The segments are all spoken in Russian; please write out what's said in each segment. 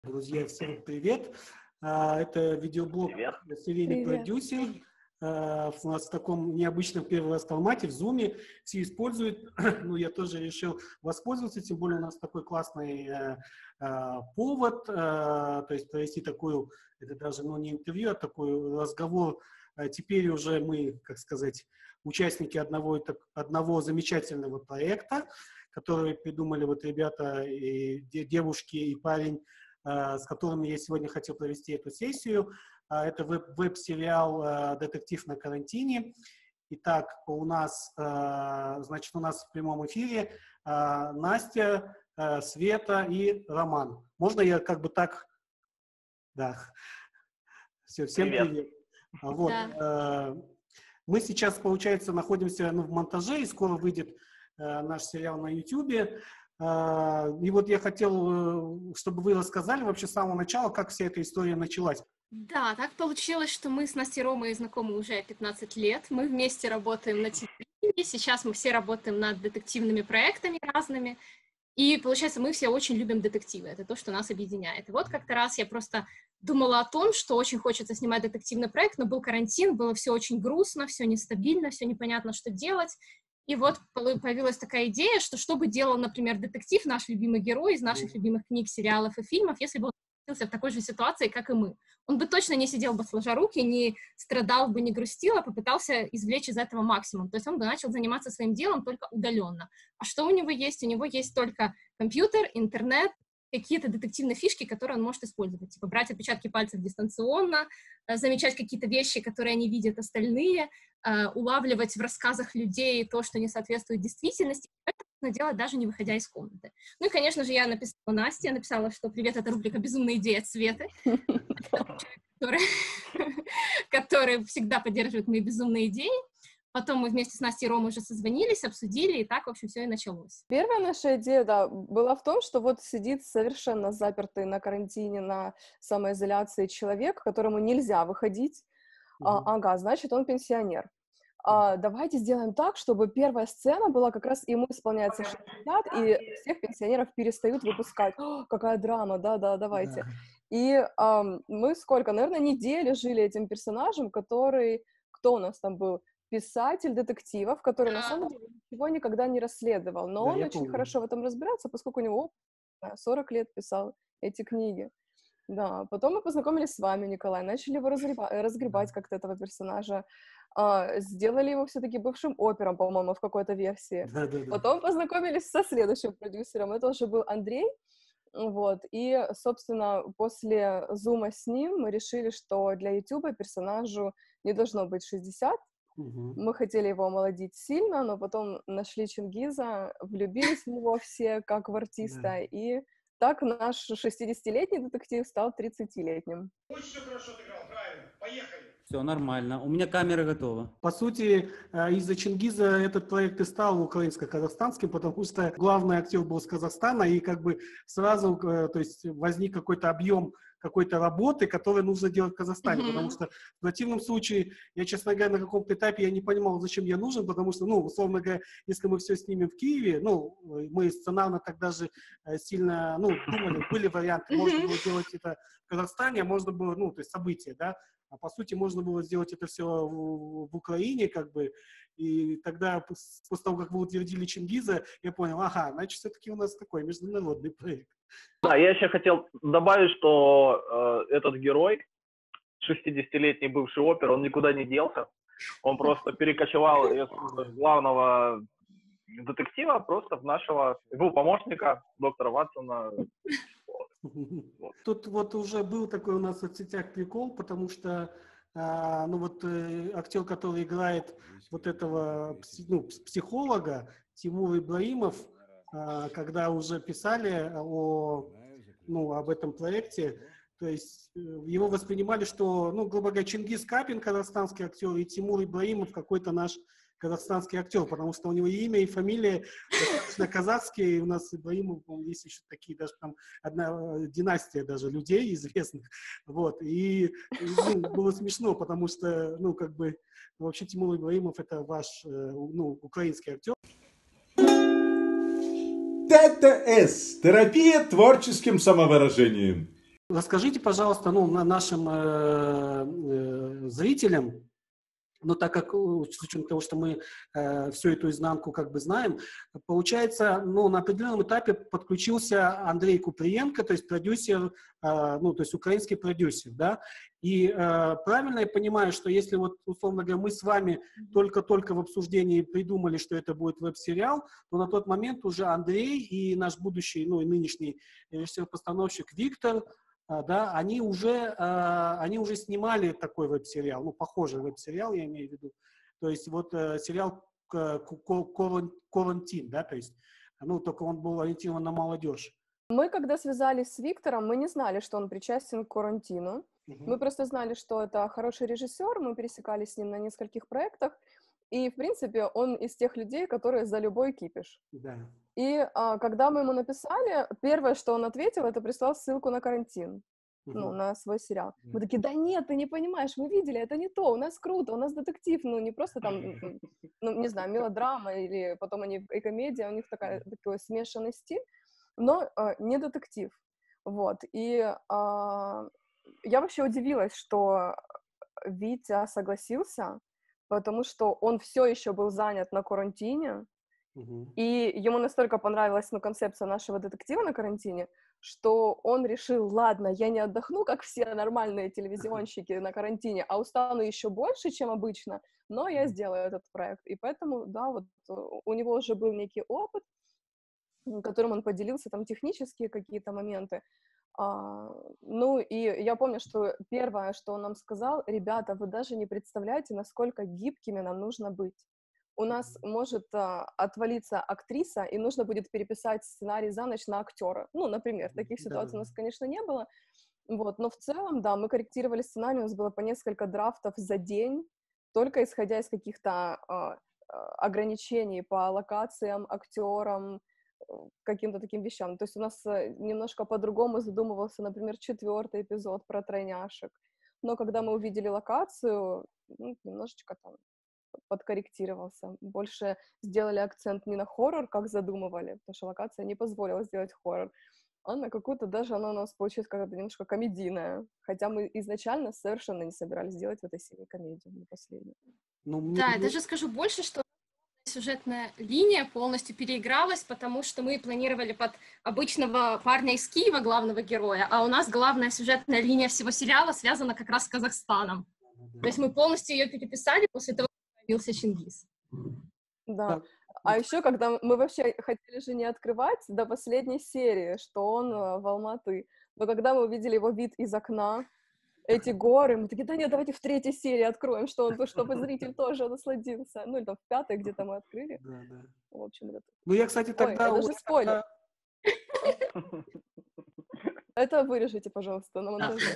Друзья, всем привет! Это видеоблог «Серийный продюсер». У нас в таком необычном первый раз формате, в Zoom. Все используют, ну я тоже решил воспользоваться, тем более у нас такой классный повод, то есть провести такую, это даже не интервью, а такой разговор. Теперь уже мы, как сказать, участники одного замечательного проекта, который придумали вот ребята, и девушки и парень, с которыми я сегодня хотел провести эту сессию. Это веб-сериал «Детектив на карантине». Итак, у нас в прямом эфире Настя, Света и Роман. Можно я как бы так? Да. Все, всем привет. Вот. Да. Мы сейчас, получается, находимся в монтаже, и скоро выйдет наш сериал на YouTube. И вот я хотел, чтобы вы рассказали вообще с самого начала, как вся эта история началась. Да, так получилось, что мы с Настей Ромой знакомы уже 15 лет. Мы вместе работаем на телевидении. Сейчас мы все работаем над детективными проектами разными. И, получается, мы все очень любим детективы. Это то, что нас объединяет. И вот как-то раз я просто думала о том, что очень хочется снимать детективный проект, но был карантин, было все очень грустно, все нестабильно, все непонятно, что делать. И вот появилась такая идея, что бы делал, например, детектив, наш любимый герой из наших любимых книг, сериалов и фильмов, если бы он находился в такой же ситуации, как и мы. Он бы точно не сидел бы сложа руки, не страдал бы, не грустил, а попытался извлечь из этого максимум. То есть он бы начал заниматься своим делом только удаленно. А что у него есть? У него есть только компьютер, интернет, какие-то детективные фишки, которые он может использовать. Типа брать отпечатки пальцев дистанционно, замечать какие-то вещи, которые не видят остальные, улавливать в рассказах людей то, что не соответствует действительности. Это можно делать, даже не выходя из комнаты. Ну и, конечно же, я написала Насте, я написала, что «Привет, это рубрика «Безумные идеи» от Светы», который всегда поддерживает мои безумные идеи. Потом мы вместе с Настей и Ромой уже созвонились, обсудили, и так, в общем, все и началось. Первая наша идея, да, была в том, что вот сидит совершенно запертый на карантине, на самоизоляции человек, которому нельзя выходить. Ага, значит, он пенсионер. Давайте сделаем так, чтобы первая сцена была как раз ему исполняется 60, и всех пенсионеров перестают выпускать. Какая драма, да, давайте. Да. И мы наверное, неделю жили этим персонажем, кто у нас там был? Писатель детективов, который на самом деле ничего никогда не расследовал, но да, он очень хорошо в этом разбирается, поскольку у него 40 лет писал эти книги. Да, потом мы познакомились с вами, Николай, начали его разгребать как-то этого персонажа, сделали его все-таки бывшим опером, по-моему, в какой-то версии. Да. Потом познакомились со следующим продюсером, это уже был Андрей, вот, и, собственно, после зума с ним мы решили, что для YouTube персонажу не должно быть 60, мы хотели его омолодить сильно, но потом нашли Чингиза, влюбились в него все, как в артиста, да. И так наш 60-летний детектив стал 30-летним. Очень все хорошо отыграл, правильно, поехали. Все нормально, у меня камера готова. По сути, из-за Чингиза этот проект и стал украинско-казахстанским, потому что главный актер был с Казахстана, и как бы сразу, то есть возник какой-то объем какой-то работы, которую нужно делать в Казахстане, потому что в противном случае, я, честно говоря, на каком-то этапе я не понимал, зачем я нужен, потому что, условно говоря, если мы все снимем в Киеве, мы сценарно тогда же сильно, думали, были варианты, можно было делать это в Казахстане, а можно было, то есть события, да, а по сути можно было сделать это все в Украине, как бы, и тогда, после того, как вы утвердили Чингиза, я понял, значит, все-таки у нас такой международный проект. Да, я еще хотел добавить, что этот герой, 60-летний бывший опер, он никуда не делся, он просто перекочевал из главного детектива просто в нашего его помощника, доктора Ватсона. Тут вот уже был такой у нас в соцсетях прикол, потому что актер, который играет вот этого психолога, Тимур Ибраимов, когда уже писали об этом проекте, то есть его воспринимали, что, грубо говоря, Чингиз Капин, казахстанский актер, и Тимур Ибраимов какой-то наш казахстанский актер, потому что у него имя и фамилия достаточно казахские, и у нас Ибраимов, есть еще такие, даже там одна династия даже людей известных, вот, и было смешно, потому что, вообще Тимур Ибраимов это ваш, украинский актер. ТТС – терапия творческим самовыражением. Расскажите, пожалуйста, нашим зрителям, но так как, с учетом того, что мы всю эту изнанку как бы знаем, получается, на определенном этапе подключился Андрей Куприенко, то есть продюсер, то есть украинский продюсер, да, и правильно я понимаю, что если вот, условно говоря, мы с вами только-только в обсуждении придумали, что это будет веб-сериал, то на тот момент уже Андрей и наш будущий, и нынешний режиссер-постановщик Виктор, да, они уже снимали такой веб-сериал, похожий веб-сериал, я имею в виду. То есть вот сериал «Карантин», да, то есть, только он был ориентирован на молодежь. Мы, когда связались с Виктором, мы не знали, что он причастен к «Карантину». Мы просто знали, что это хороший режиссер, мы пересекались с ним на нескольких проектах, и, в принципе, он из тех людей, которые за любой кипиш. Да. И когда мы ему написали, первое, что он ответил, это прислал ссылку на «Карантин», на свой сериал. Мы такие, да нет, ты не понимаешь, мы видели, это не то, у нас круто, у нас детектив, не просто там, не знаю, мелодрама, или потом они и комедия, у них такой смешанный стиль, но не детектив. Вот, и я вообще удивилась, что Витя согласился, потому что он все еще был занят на «Карантине», и ему настолько понравилась концепция нашего детектива на «Карантине», что он решил, ладно, я не отдохну, как все нормальные телевизионщики на «Карантине, а устану еще больше, чем обычно, но я сделаю этот проект. И поэтому, да, вот у него уже был некий опыт, которым он поделился, там, технические какие-то моменты. И я помню, что первое, что он нам сказал, ребята, вы даже не представляете, насколько гибкими нам нужно быть. У нас может отвалиться актриса, и нужно будет переписать сценарий за ночь на актера. Например, таких ситуаций у нас, конечно, не было. Вот, но в целом, да, мы корректировали сценарий, у нас было по несколько драфтов за день, только исходя из каких-то ограничений по локациям, актерам, каким-то таким вещам. То есть у нас немножко по-другому задумывался, например, 4-й эпизод про тройняшек. Но когда мы увидели локацию, немножечко там подкорректировался. Больше сделали акцент не на хоррор, как задумывали, потому что локация не позволила сделать хоррор, а на какую-то, даже она у нас получилась как-то немножко комедийная. Хотя мы изначально совершенно не собирались делать в этой серии комедию, на последнюю. Да, я даже скажу больше, что сюжетная линия полностью переигралась, потому что мы планировали под обычного парня из Киева, главного героя, а у нас главная сюжетная линия всего сериала связана как раз с Казахстаном. То есть мы полностью ее переписали после того, как появился Чингис. Да. А еще, когда мы вообще хотели же не открывать до последней серии, что он в Алматы, но когда мы увидели его вид из окна, эти горы, мы такие, да нет, давайте в 3-й серии откроем, чтобы зритель тоже насладился. Или там в 5-й где-то мы открыли. Да. В общем, это... я, кстати, тогда... Ой, это же спойлер. Это вырежите, пожалуйста, на монтаже.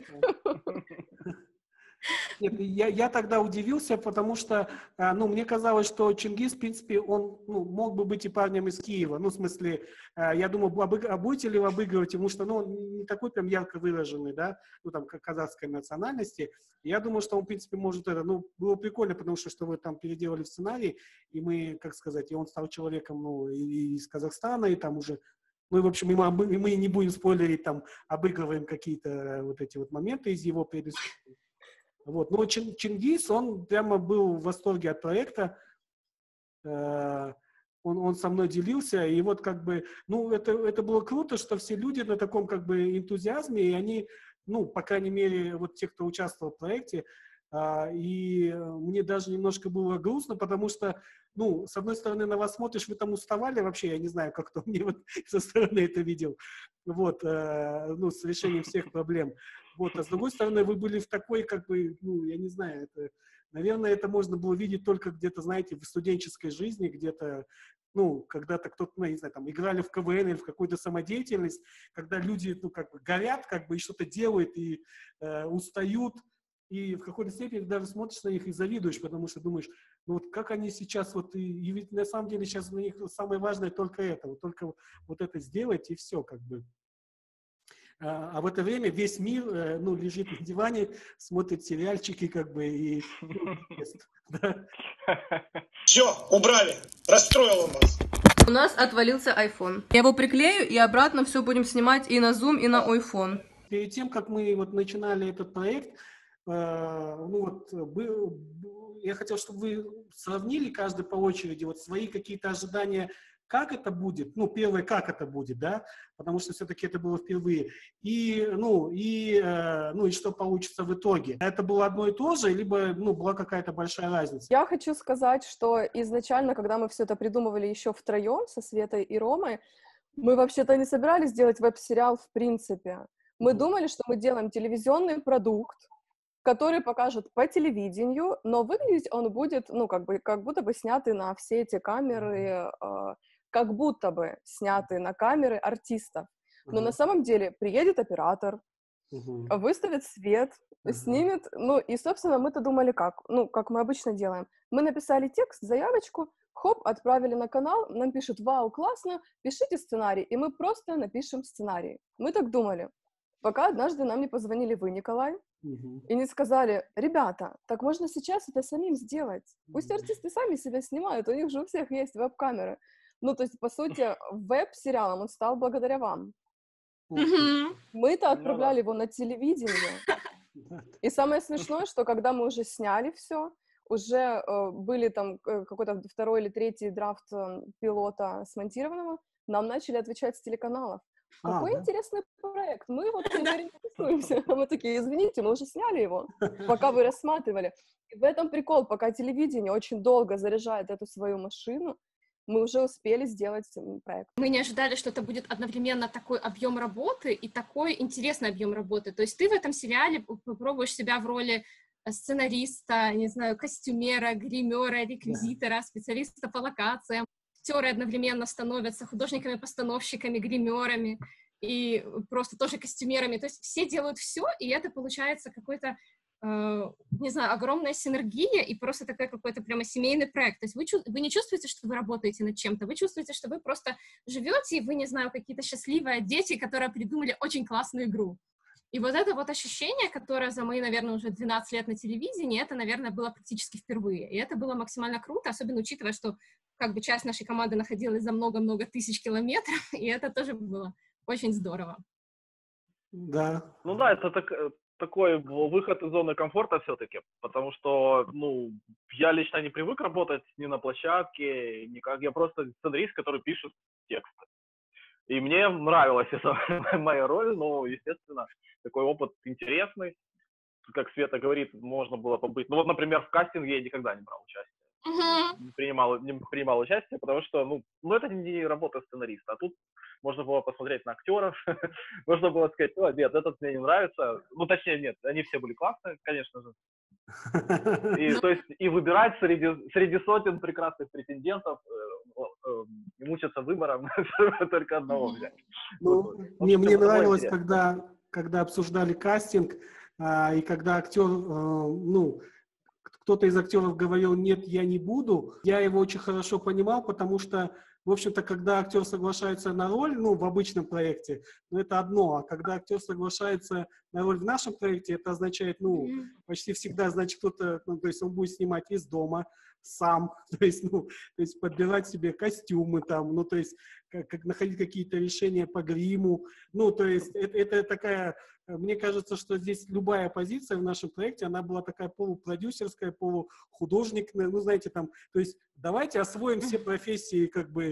Нет, я тогда удивился, потому что, мне казалось, что Чингис, в принципе, он мог бы быть и парнем из Киева. В смысле, я думал, будете ли вы обыгрывать, потому что, он не такой прям ярко выраженный, да, там, казахской национальности. Я думал, что он, в принципе, может это, было прикольно, потому что вы там переделали в сценарий, и мы, как сказать, и он стал человеком, из Казахстана, и там уже, и, в общем, мы не будем спойлерить, там, обыгрываем какие-то вот эти вот моменты из его предыстории. Вот. Но Чингис, он прямо был в восторге от проекта, он со мной делился, и вот как бы, это было круто, что все люди на таком как бы энтузиазме, и они, по крайней мере, вот те, кто участвовал в проекте, и мне даже немножко было грустно, потому что, с одной стороны, на вас смотришь, вы там уставали вообще, я не знаю, как кто мне вот со стороны это видел, вот, с решением всех проблем. Вот, а с другой стороны, вы были в такой, как бы, я не знаю, наверное, это можно было видеть только где-то, знаете, в студенческой жизни, где-то, когда-то кто-то, не знаю, там, играли в КВН или в какую-то самодеятельность, когда люди, как бы, горят, как бы, и что-то делают, и устают, и в какой-то степени даже смотришь на них и завидуешь, потому что думаешь, вот как они сейчас, и ведь на самом деле сейчас для них самое важное только это, только вот это сделать, и все, как бы. А в это время весь мир, лежит на диване, смотрит сериальчики, как бы, и... Да. Все, убрали. Расстроил он вас. У нас отвалился iPhone. Я его приклею, и обратно все будем снимать и на Zoom, и на iPhone. перед тем, как мы вот начинали этот проект, я хотел, чтобы вы сравнили каждый по очереди вот свои какие-то ожидания, как это будет, ну, первое, как это будет, да, потому что все-таки это было впервые, и что получится в итоге. Это было одно и то же, либо, была какая-то большая разница? Я хочу сказать, что изначально, когда мы все это придумывали еще втроем со Светой и Ромой, мы вообще-то не собирались делать веб-сериал в принципе. Мы думали, что мы делаем телевизионный продукт, который покажут по телевидению, но выглядеть он будет, как будто бы снятый на все эти камеры, как будто бы снятый на камеры артистов. Но на самом деле приедет оператор, выставит свет, снимет, и, собственно, мы-то думали как? Как мы обычно делаем. Мы написали текст, заявочку, хоп, отправили на канал, нам пишут: вау, классно, пишите сценарий, и мы просто напишем сценарий. Мы так думали. Пока однажды нам не позвонили вы, Николай, и не сказали: ребята, так можно сейчас это самим сделать. Пусть артисты сами себя снимают, у них же у всех есть веб-камеры. То есть, по сути, веб-сериалом он стал благодаря вам. Мы-то отправляли его на телевидение. И самое смешное, что когда мы уже сняли все, уже были там какой-то второй или третий драфт пилота смонтированного, нам начали отвечать с телеканалов. Какой интересный проект, мы вот теперь интересуемся. Мы такие: извините, мы уже сняли его, пока вы рассматривали. И в этом прикол, пока телевидение очень долго заряжает эту свою машину, мы уже успели сделать проект. Мы не ожидали, что это будет одновременно такой объем работы и такой интересный объем работы. То есть ты в этом сериале попробуешь себя в роли сценариста, не знаю, костюмера, гримера, реквизитора, специалиста по локациям. Актеры одновременно становятся художниками-постановщиками, гримерами и просто тоже костюмерами. То есть все делают все, и это получается какой-то, не знаю, огромная синергия и просто такой какой-то прямо семейный проект. То есть вы не чувствуете, что вы работаете над чем-то, вы чувствуете, что вы просто живете, и вы, не знаю, какие-то счастливые дети, которые придумали очень классную игру. И вот это вот ощущение, которое за мои, наверное, уже 12 лет на телевидении, это, наверное, было практически впервые. И это было максимально круто, особенно учитывая, что как бы часть нашей команды находилась за много-много тысяч километров, и это тоже было очень здорово. Да. Это такой выход из зоны комфорта все-таки, потому что, я лично не привык работать ни на площадке, никак. Я просто сценарист, который пишет тексты. И мне нравилась эта моя роль, но, естественно, такой опыт интересный. Как Света говорит, можно было побыть. Например, в кастинге я никогда не брал участие. Не принимал участие, потому что, это не работа сценариста. А тут можно было посмотреть на актеров, можно было сказать: нет, этот мне не нравится. Точнее, нет, они все были классные, конечно же. То есть и выбирать среди сотен прекрасных претендентов, и мучиться выбором, только одного взять. Мне нравилось, когда обсуждали кастинг, и когда актер, кто-то из актеров говорил: нет, я не буду, я его очень хорошо понимал, потому что, в общем-то, когда актер соглашается на роль, в обычном проекте, это одно, а когда актер соглашается на роль в нашем проекте, это означает, почти всегда, значит, кто-то, то есть он будет снимать из дома сам, то есть подбирать себе костюмы там, то есть как находить какие-то решения по гриму, то есть это такая, мне кажется, что здесь любая позиция в нашем проекте, она была такая полупродюсерская, полухудожникная, знаете, там, то есть давайте освоим все профессии,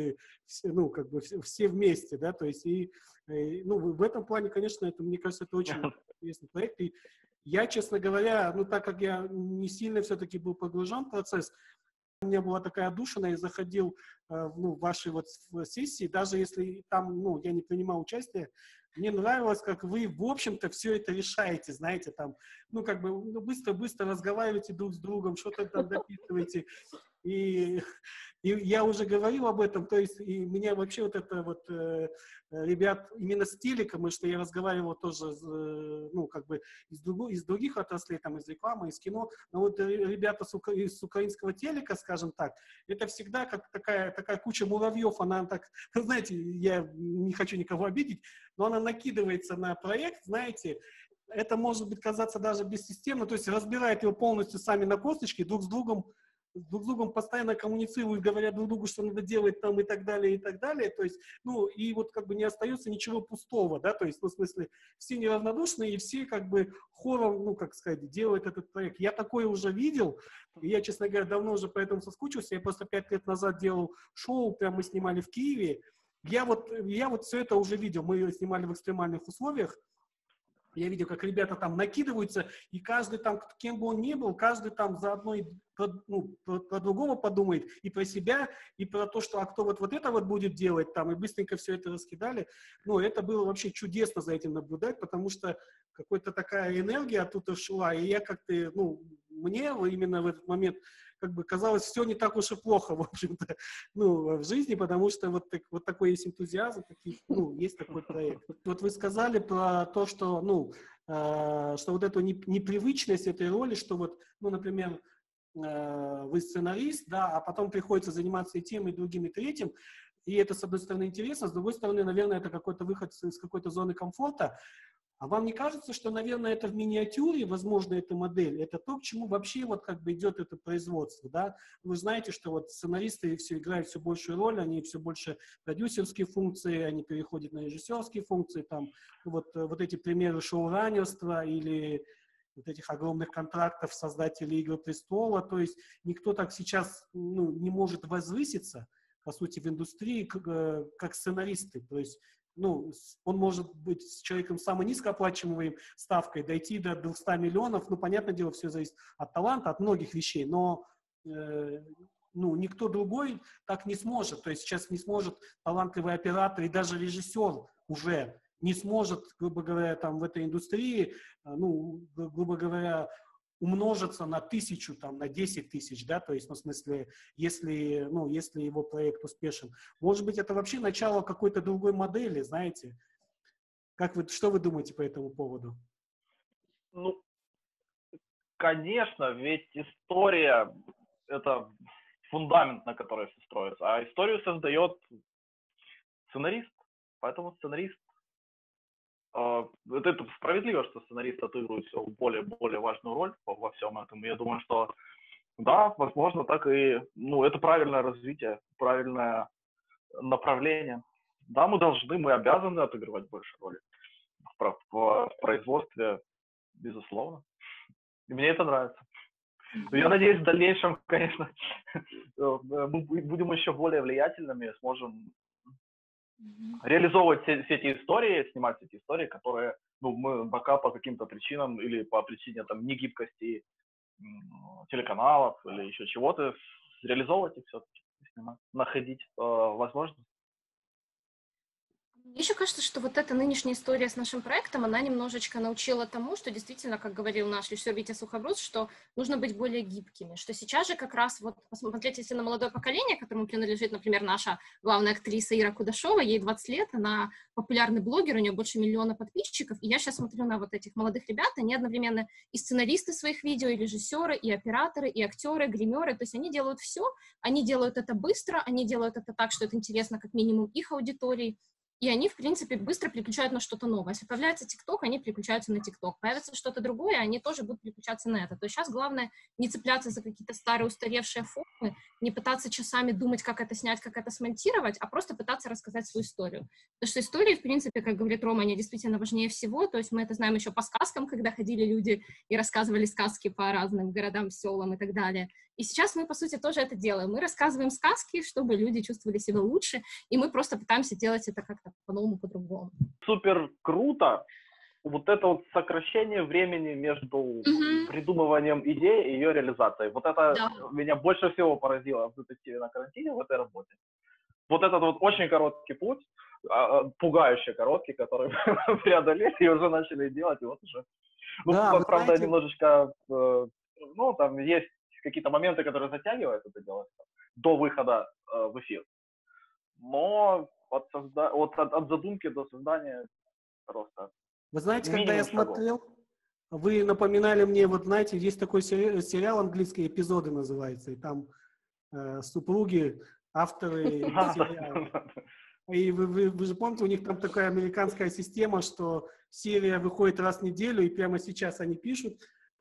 все вместе, да, то есть в этом плане, конечно, мне кажется, это очень интересный проект, и я, честно говоря, так как я не сильно все-таки был погружен в процесс, у меня была такая отдушина, я заходил в ваши сессии, даже если там, я не принимал участие, мне нравилось, как вы, в общем-то, все это решаете, знаете, там, быстро-быстро разговариваете друг с другом, что-то там дописываете. И я уже говорил об этом, то есть и меня вообще ребят именно с телеком, потому что я разговаривал тоже, из других отраслей, там, из рекламы, из кино, но ребята из украинского телека, скажем так, это всегда как такая куча муравьев, она так, знаете, я не хочу никого обидеть, но она накидывается на проект, знаете, это может быть казаться даже бессистемно, то есть разбирает его полностью сами на косточки, друг с другом друг с другом постоянно коммуницируют, говорят друг другу, что надо делать там и так далее, и так далее. То есть, ну, и вот как бы не остается ничего пустого, да, то есть, ну, в смысле, все неравнодушные, и все как бы хором, ну, как сказать, делают этот проект. Я такое уже видел, и я, честно говоря, давно уже поэтому соскучился. Я просто 5 лет назад делал шоу, прям мы снимали в Киеве. Я вот все это уже видел. Мы снимали в экстремальных условиях. Я видел, как ребята там накидываются, и каждый там, кем бы он ни был, каждый там заодно про другого подумает, и про себя, и про то, что кто вот это вот будет делать там, и быстренько все это раскидали. Ну, это было вообще чудесно за этим наблюдать, потому что какая-то такая энергия оттуда шла, и я как-то, ну, мне именно в этот момент как бы казалось, все не так уж и плохо, в общем-то, ну, в жизни, потому что вот такой есть энтузиазм, ну, есть такой проект. Вот вы сказали про то, что, ну, что вот эту непривычность этой роли, что вот, ну, например, вы сценарист, да, а потом приходится заниматься и тем, и другим, и третьим, и это, с одной стороны, интересно, с другой стороны, наверное, это какой-то выход из какой-то зоны комфорта. А вам не кажется, что, наверное, это в миниатюре, возможно, эта модель, это то, к чему вообще вот как бы идет это производство, да? Вы знаете, что вот сценаристы все играют все большую роль, они все больше продюсерские функции, они переходят на режиссерские функции, там, вот эти примеры шоураннерства или вот этих огромных контрактов создателей «Игры престола», то есть никто так сейчас, ну, не может возвыситься, по сути, в индустрии, как сценаристы, то есть, ну, он может быть с человеком с самой низкооплачиваемой ставкой, дойти до 200 миллионов, ну, понятное дело, все зависит от таланта, от многих вещей, но, ну, никто другой так не сможет, то есть сейчас не сможет талантливый оператор и даже режиссер уже не сможет, грубо говоря, там в этой индустрии, ну, грубо говоря, умножиться на 1000, там, на 10 тысяч, да, то есть, ну, в смысле, если его проект успешен. Может быть, это вообще начало какой-то другой модели, знаете? Что вы думаете по этому поводу? Ну, конечно, ведь история – это фундамент, на который все строится, а историю создает сценарист, поэтому сценарист. Это справедливо, что сценарист отыгрывает все более важную роль во всем этом. Я думаю, что да, возможно, так и, ну, это правильное развитие, правильное направление. Да, мы обязаны отыгрывать больше роли в производстве, безусловно. И мне это нравится. Я надеюсь, в дальнейшем, конечно, мы будем еще более влиятельными, сможем реализовывать все эти истории, снимать эти истории, которые, ну, мы пока по каким-то причинам или по причине там негибкости телеканалов или еще чего-то, реализовывать их все-таки, снимать, находить возможность. Мне еще кажется, что вот эта нынешняя история с нашим проектом, она немножечко научила тому, что действительно, как говорил наш режиссер Витя Сухобрус, что нужно быть более гибкими, что сейчас же как раз вот посмотрите на молодое поколение, которому принадлежит, например, наша главная актриса Ира Кудашова, ей 20 лет, она популярный блогер, у нее больше 1 миллиона подписчиков, и я сейчас смотрю на вот этих молодых ребят, они одновременно и сценаристы своих видео, и режиссеры, и операторы, и актеры, гримеры, то есть они делают все, они делают это быстро, они делают это так, что это интересно как минимум их аудитории, и они, в принципе, быстро переключают на что-то новое. Если появляется ТикТок, они переключаются на ТикТок. Появится что-то другое, они тоже будут переключаться на это. То есть сейчас главное не цепляться за какие-то старые устаревшие формы, не пытаться часами думать, как это снять, как это смонтировать, а просто пытаться рассказать свою историю. Потому что истории, в принципе, как говорит Рома, они действительно важнее всего. То есть мы это знаем еще по сказкам, когда ходили люди и рассказывали сказки по разным городам, селам и так далее. И сейчас мы, по сути, тоже это делаем. Мы рассказываем сказки, чтобы люди чувствовали себя лучше, и мы просто пытаемся делать это как-то по-новому, по-другому. Супер круто. Вот это вот сокращение времени между придумыванием идеи и ее реализацией. Вот это меня больше всего поразило в детективе на карантине, в этой работе. Вот этот вот очень короткий путь, пугающе короткий, который мы преодолели и уже начали делать, и вот уже. Ну, да, правда, знаете, немножечко, ну, там есть какие-то моменты, которые затягивают это дело до выхода в эфир. Но от задумки до создания просто. Вы знаете, когда я смотрел, вы напоминали мне, вот знаете, есть такой сериал английский, «Эпизоды» называется, и там супруги, авторы сериала. И вы же помните, у них там такая американская система, что серия выходит раз в неделю, и прямо сейчас они пишут,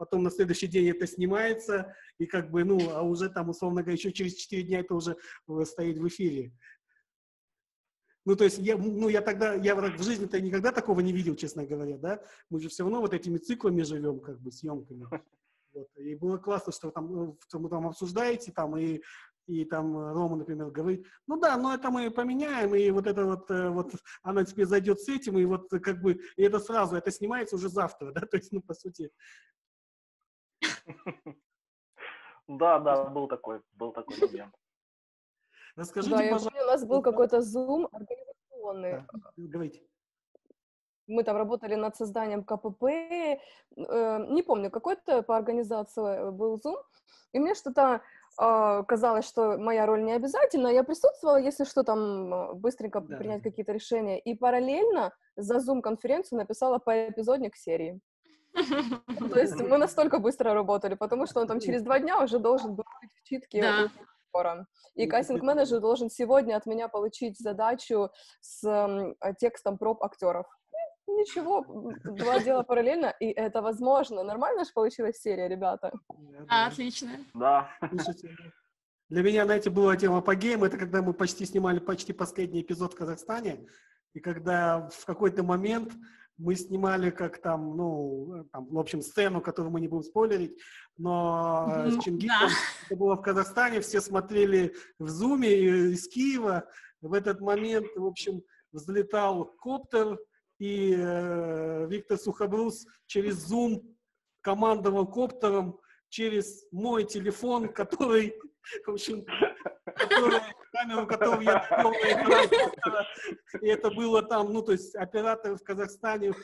потом на следующий день это снимается, и как бы, ну, а уже там, условно говоря, еще через 4 дня это уже стоит в эфире. Ну, то есть, я в жизни-то никогда такого не видел, честно говоря, да. Мы же все равно вот этими циклами живем, как бы, съемками. Вот. И было классно, что вы там обсуждаете, там, и там Рома, например, говорит, ну да, но это мы поменяем, и вот это вот она тебе зайдет с этим, и вот как бы, и это сразу, это снимается уже завтра, да, то есть, ну, по сути. Да, был такой момент. Расскажите, да, пожалуйста. Я помню, у нас был какой-то Zoom организационный. Да, говорите. Мы там работали над созданием КПП, не помню, какой-то по организации был Zoom, и мне что-то казалось, что моя роль не обязательна, я присутствовала, если что, там быстренько принять какие-то решения, и параллельно за Zoom-конференцию написала поэпизодник серии. То есть мы настолько быстро работали, потому что он там через 2 дня уже должен был быть в читке у актера. И кастинг-менеджер должен сегодня от меня получить задачу с текстом проб актеров. Ничего, 2 дела параллельно, и это возможно. Нормально же получилась серия, ребята? Отлично. Да. Для меня, знаете, была тема апогеем, это когда мы снимали последний эпизод в Казахстане, и когда в какой-то момент мы снимали как там, ну, там, в общем, сцену, которую мы не будем спойлерить, но с Чингисом, это было в Казахстане, все смотрели в Зуме из Киева. В этот момент, в общем, взлетал коптер, и Виктор Сухобрус через Zoom командовал коптером через мой телефон, который, в общем, камеру, которую я навел на экран коптера, и это было там, ну, то есть оператор в Казахстане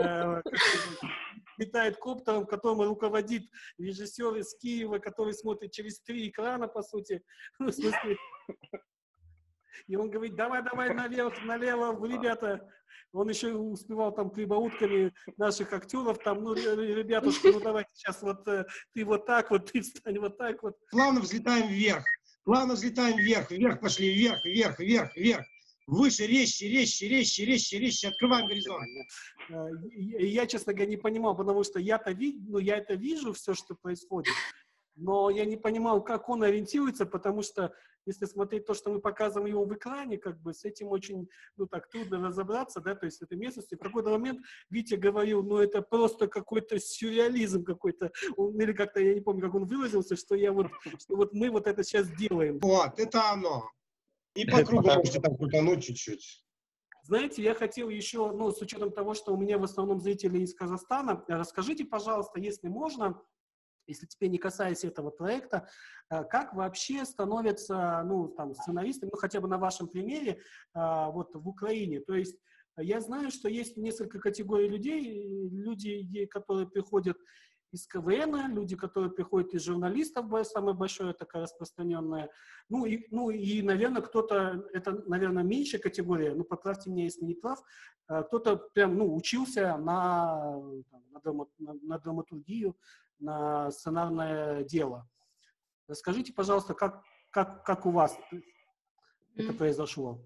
летает коптером, которым руководит режиссер из Киева, который смотрит через 3 экрана, по сути, ну, в смысле. И он говорит, давай, наверх, налево, ребята. Он еще успевал там прибаутками наших актеров, там, ну, ребятушки, ну, давайте сейчас вот ты вот так вот, ты встань вот так вот. Плавно взлетаем вверх, вверх пошли, вверх. Выше, резче, открываем горизонт. Я, честно говоря, не понимал, потому что я это вижу, все, что происходит, но я не понимал, как он ориентируется, потому что если смотреть то, что мы показываем его в экране, как бы с этим очень, ну, так трудно разобраться, да, то есть в этой местности. В какой-то момент Витя говорил, ну, это просто какой-то сюрреализм какой-то, или как-то, я не помню, как он выразился, что вот мы вот это сейчас делаем. Вот, это оно. И по кругу можете там крутануть чуть-чуть. Знаете, я хотел еще, ну, с учетом того, что у меня в основном зрители из Казахстана, расскажите, пожалуйста, если можно, если теперь не касаясь этого проекта, как вообще становятся, ну, там, сценаристами, ну, хотя бы на вашем примере, вот в Украине. То есть я знаю, что есть несколько категорий людей, люди, которые приходят из КВН, люди, которые приходят из журналистов, самое большое, такая распространенная. Ну и, наверное, кто-то, это, наверное, меньшая категория, ну, поправьте меня, если не прав, кто-то прям, ну, учился на драматургию, на сценарное дело. Расскажите, пожалуйста, как у вас это произошло?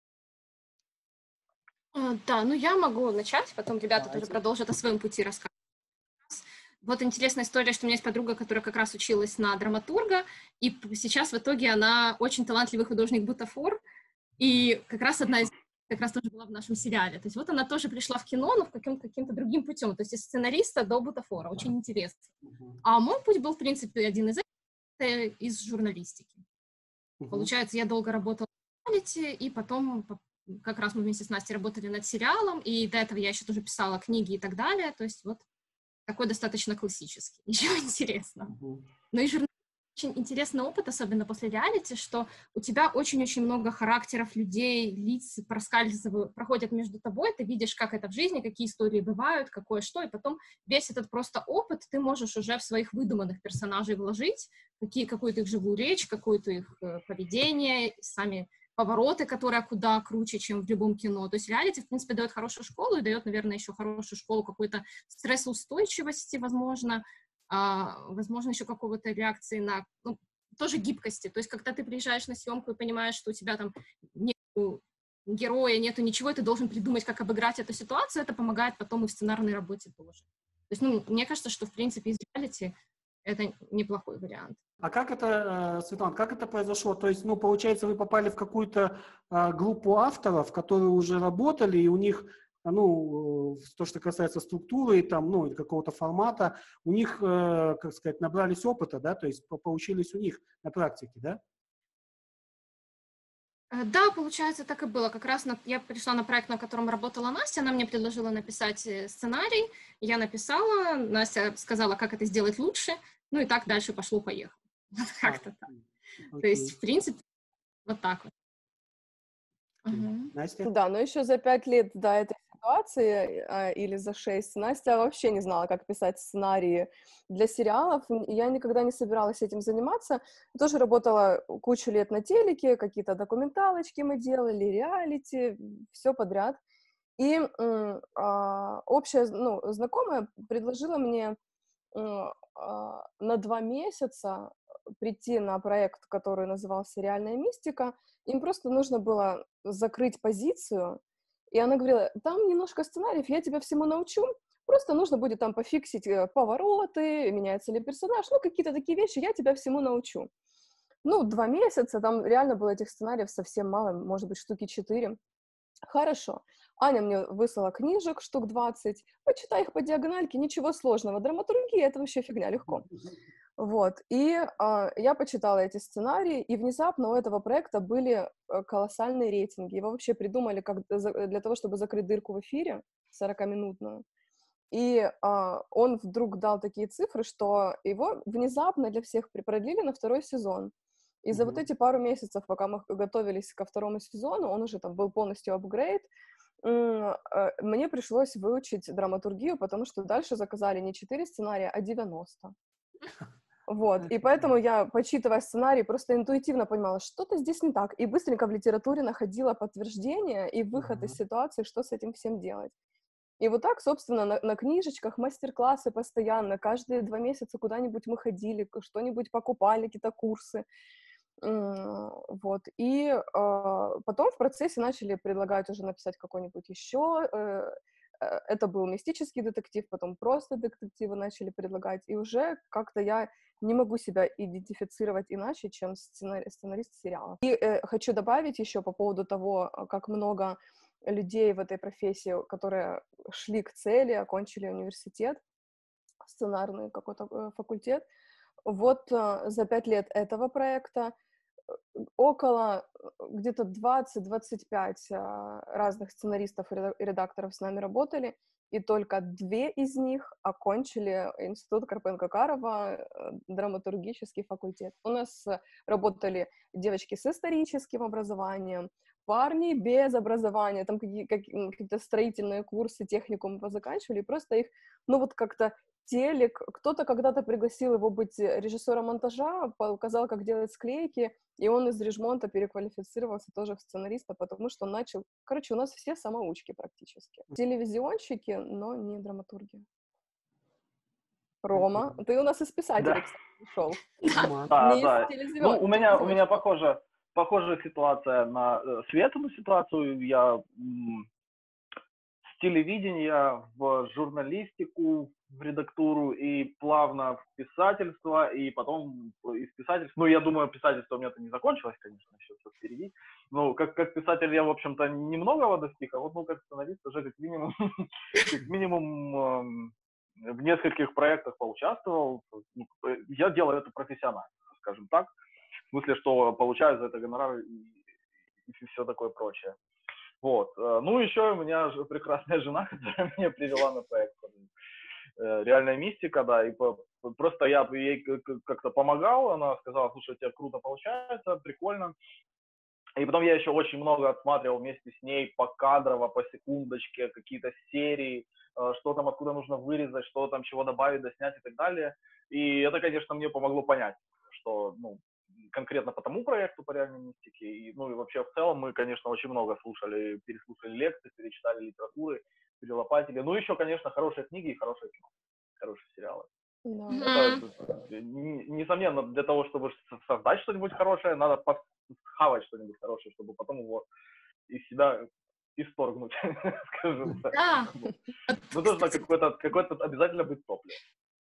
Да, ну я могу начать, потом ребята тоже продолжат о своем пути рассказывать. Вот интересная история, что у меня есть подруга, которая как раз училась на драматурга, и сейчас в итоге она очень талантливый художник-бутафор, и как раз одна из как раз тоже была в нашем сериале. То есть вот она тоже пришла в кино, но каким-то другим путем, то есть из сценариста до бутафора, очень интересно. А мой путь был, в принципе, один из журналистики. Получается, я долго работала в реалити, и потом как раз мы вместе с Настей работали над сериалом, и до этого я еще тоже писала книги и так далее, то есть вот такой достаточно классический, ничего интересного. Но и журналистика очень интересный опыт, особенно после реалити, что у тебя очень-очень много характеров людей, лиц проскальзывают, проходят между тобой, ты видишь, как это в жизни, какие истории бывают, какое что, и потом весь этот просто опыт ты можешь уже в своих выдуманных персонажей вложить, какую-то их живую речь, какое-то их поведение, сами повороты, которые куда круче, чем в любом кино. То есть реалити, в принципе, дает хорошую школу и дает, наверное, еще хорошую школу какой-то стрессоустойчивости, возможно, еще какого-то реакции на, ну, тоже гибкости. То есть когда ты приезжаешь на съемку и понимаешь, что у тебя там нету героя, нету ничего, и ты должен придумать, как обыграть эту ситуацию, это помогает потом и в сценарной работе тоже. есть, ну, мне кажется, что, в принципе, из реалити это неплохой вариант. А как это, Светлана, как это произошло? То есть, ну, получается, вы попали в какую-то группу авторов, которые уже работали, и у них, ну, то, что касается структуры, там, ну, или какого-то формата, у них, как сказать, набрались опыта, да, то есть поучились у них на практике, да? Да, получается, так и было. Как раз я пришла на проект, на котором работала Настя, она мне предложила написать сценарий, я написала, Настя сказала, как это сделать лучше, ну и так дальше пошло-поехало. Вот как-то так. То есть, в принципе, вот так вот. Настя? Да, но еще за 5 лет до этой ситуации, или за 6, Настя вообще не знала, как писать сценарии для сериалов. Я никогда не собиралась этим заниматься. Я тоже работала кучу лет на телеке, какие-то документалочки мы делали, реалити, все подряд. И общая, ну, знакомая предложила мне на 2 месяца прийти на проект, который назывался «Реальная мистика». Им просто нужно было закрыть позицию, и она говорила, там немножко сценариев, я тебя всему научу, просто нужно будет там пофиксить повороты, меняется ли персонаж, ну, какие-то такие вещи, я тебя всему научу. Ну, 2 месяца, там реально было этих сценариев совсем мало, может быть, штуки 4. Хорошо. Аня мне выслала книжек, штук 20. Почитай их по диагональке, ничего сложного. Драматургия — это вообще фигня, легко. Вот. И я почитала эти сценарии, и внезапно у этого проекта были колоссальные рейтинги. Его вообще придумали для того, чтобы закрыть дырку в эфире 40-минутную. И он вдруг дал такие цифры, что его внезапно для всех продлили на 2-й сезон. И за вот эти пару месяцев, пока мы готовились ко 2-му сезону, он уже там был полностью апгрейд, мне пришлось выучить драматургию, потому что дальше заказали не 4 сценария, а 90. Вот, и поэтому я, почитывая сценарий, просто интуитивно понимала, что-то здесь не так, и быстренько в литературе находила подтверждение и выход из ситуации, что с этим всем делать. И вот так, собственно, на книжечках, мастер-классы постоянно, каждые 2 месяца куда-нибудь мы ходили, что-нибудь покупали, какие-то курсы. Вот, и потом в процессе начали предлагать уже написать какой-нибудь еще, это был мистический детектив, потом просто детективы начали предлагать, и уже как-то я не могу себя идентифицировать иначе, чем сценарист сериала. И хочу добавить еще по поводу того, как много людей в этой профессии, которые шли к цели, окончили университет, сценарный какой-то факультет. Вот за 5 лет этого проекта около где-то 20-25 разных сценаристов и редакторов с нами работали, и только 2 из них окончили Институт Карпенко-Карова, драматургический факультет. У нас работали девочки с историческим образованием, парни без образования, там какие-то строительные курсы, техникум позаканчивали, просто их, ну вот как-то телек, кто-то когда-то пригласил его быть режиссером монтажа, показал, как делать склейки, и он из режмонта переквалифицировался тоже в сценариста, потому что он начал... Короче, у нас все самоучки практически. Телевизионщики, но не драматурги. Рома, ты у нас из писателей, кстати, пришел. Да. Ну, у меня похожая ситуация на Светину ситуацию. Я с телевидения в журналистику, в редактуру и плавно в писательство, и потом из писательства. Ну, я думаю, писательство у меня-то не закончилось, конечно, еще все впереди. Ну, как писатель я, в общем-то, немногого достиг, а вот, ну, как сценарист уже как минимум в нескольких проектах поучаствовал. Я делаю это профессионально, скажем так. В смысле, что получаю за это гонорар и все такое прочее. Вот. Ну, еще у меня прекрасная жена, которая меня привела на проект «Реальная мистика», да, и просто я ей как-то помогал, она сказала, слушай, у тебя круто получается, прикольно. И потом я еще очень много отсматривал вместе с ней покадрово, по секундочке, какие-то серии, что там, откуда нужно вырезать, что там, чего добавить, доснять и так далее. И это, конечно, мне помогло понять, что, ну, конкретно по тому проекту, по реальной мистике, и, ну, и вообще в целом мы, конечно, очень много переслушали лекции, перечитали литературы, перелопатили. Ну, еще, конечно, хорошие книги и хорошее кино, хорошие сериалы. Да. Это, несомненно, для того, чтобы создать что-нибудь хорошее, надо схавать что-нибудь хорошее, чтобы потом его из себя исторгнуть, скажем так. Да. Ну, должно какое-то обязательно быть топливо.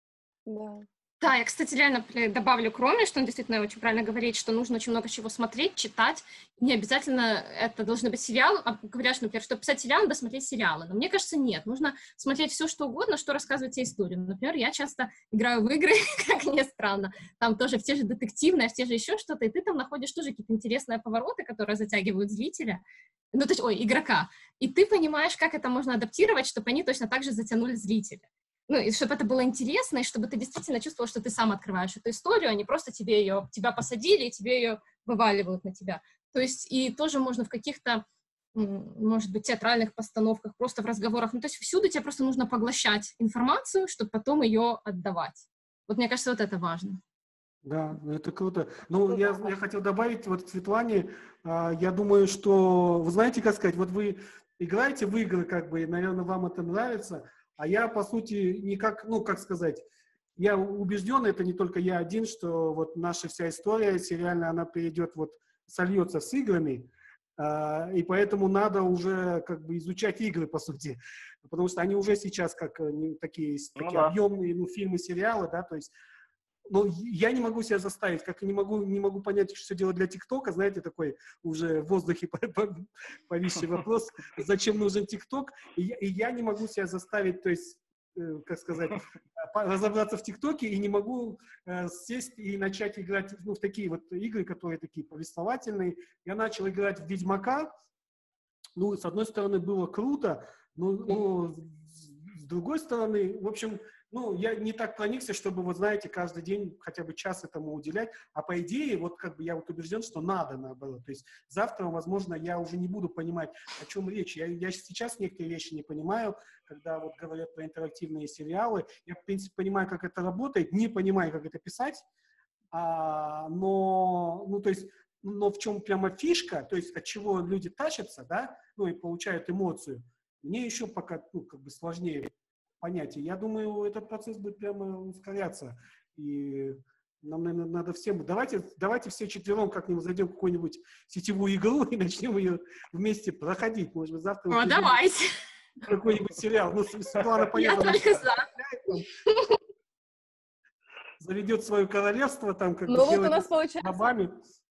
Да. Да, я, кстати, реально добавлю к Роме, что он действительно очень правильно говорит, что нужно очень много чего смотреть, читать. Не обязательно это должны быть сериалы. Говорят, что, например, чтобы писать сериал, надо смотреть сериалы. Но мне кажется, нет. Нужно смотреть все, что угодно, что рассказывает тебе историю. Например, я часто играю в игры, как ни странно, там тоже в те же детективные, в те же еще что-то, и ты там находишь тоже какие-то интересные повороты, которые затягивают зрителя, ну, то есть, игрока. И ты понимаешь, как это можно адаптировать, чтобы они точно так же затянули зрителя. Ну, и чтобы это было интересно, и чтобы ты действительно чувствовал, что ты сам открываешь эту историю, а не просто тебя посадили, и тебе ее вываливают на тебя. То есть и тоже можно в каких-то, может быть, театральных постановках, просто в разговорах, ну, то есть всюду тебе просто нужно поглощать информацию, чтобы потом ее отдавать. Вот мне кажется, вот это важно. Да, это круто. Ну, я хотел добавить вот к Светлане, я думаю, что, вы знаете, как сказать, вот вы играете в игры, как бы, и, наверное, вам это нравится, а я, по сути, никак, ну, как сказать, я убежден, это не только я один, что вот наша вся история сериальная, она перейдет, вот, сольется с играми, и поэтому надо уже, как бы, изучать игры, по сути, потому что они уже сейчас как такие объемные, ну, фильмы, сериалы, да, то есть, ну, я не могу себя заставить, как и не могу понять, что делать для ТикТока, знаете, такой уже в воздухе повисший вопрос, зачем нужен ТикТок, и я не могу себя заставить, то есть, как сказать, разобраться в ТикТоке, и не могу сесть и начать играть, ну, в такие вот игры, которые такие повествовательные. Я начал играть в Ведьмака, ну, с одной стороны, было круто, но с другой стороны, в общем, ну, я не так проникся, чтобы, вот знаете, каждый день хотя бы час этому уделять, а по идее, вот как бы я вот убежден, что надо, наоборот. То есть завтра, возможно, я уже не буду понимать, о чем речь. Я сейчас некоторые вещи не понимаю, когда вот говорят про интерактивные сериалы. Я, в принципе, понимаю, как это работает, не понимаю, как это писать, но в чем прямо фишка, то есть от чего люди тащатся, да, ну, и получают эмоцию, мне еще пока, ну, как бы сложнее понятие. Я думаю, этот процесс будет прямо ускоряться. И нам, наверное, надо всем... Давайте все четвером как-нибудь зайдем в какую-нибудь сетевую игру и начнем ее вместе проходить. Может быть, завтра... О, давайте. Какой-нибудь сериал. Ну, Светлана, понятно... Я только за. Заведет свое королевство, там, как бы... Ну, вот у нас получается... Бабами.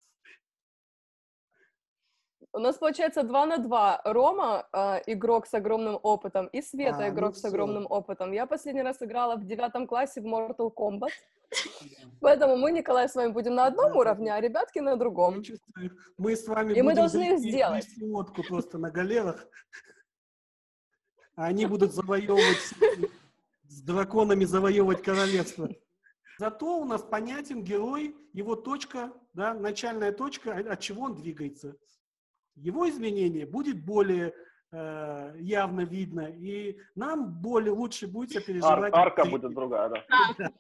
У нас получается 2 на 2. Рома игрок с огромным опытом, и Света игрок с огромным опытом. Я последний раз играла в 9 классе в Mortal Kombat. Поэтому мы, Николай, с вами будем на одном уровне, а ребятки на другом. Мы с вами и будем мы должны их сделать. лодку просто на галерах. А они будут завоевывать, с драконами завоевывать королевство. Зато у нас понятен герой, его точка, да, начальная точка, от чего он двигается. Его изменение будет более явно видно, и нам лучше будет сопереживать. Арка будет другая, да.